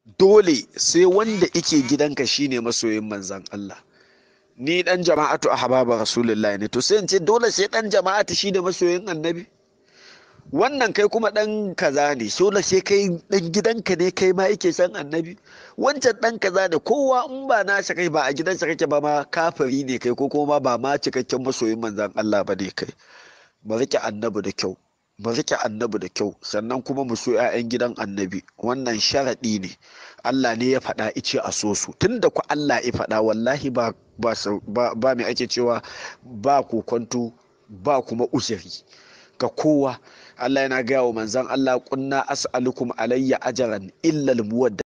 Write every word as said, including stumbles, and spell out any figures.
dole sai wanda ike gidanka shine masoyin manzan Allah. Ni dan jama'atu ahbaba rasulullahi ne, to sai in ce dole sai dan jama'atu shine masoyin annabi? Wannan kai kuma dan kaza ne, dole sai kai dan gidanka ne kai ma yake san annabi? Wancan dan kaza ne, kowa in ba na kai ba a gidansa kake ba ma kafiri ne kai, ko kuma ba ma cikakken masoyin manzan Allah ba ne kai. Mu rike annabi da kyau, mu rike annabi da kyau, sannan kuma mu so 'ya'yan gidan annabi. Wannan sharaɗi ne, Allah ne ya faɗa ice a so su. Tunda ku Allah ya faɗa, wallahi ba ba ba, ba mai ake cewa ba kokonto ba kuma uzuri ga kowa. Allah yana gaya wa manzan Allah, kunna as'alukum alayya ajran illa al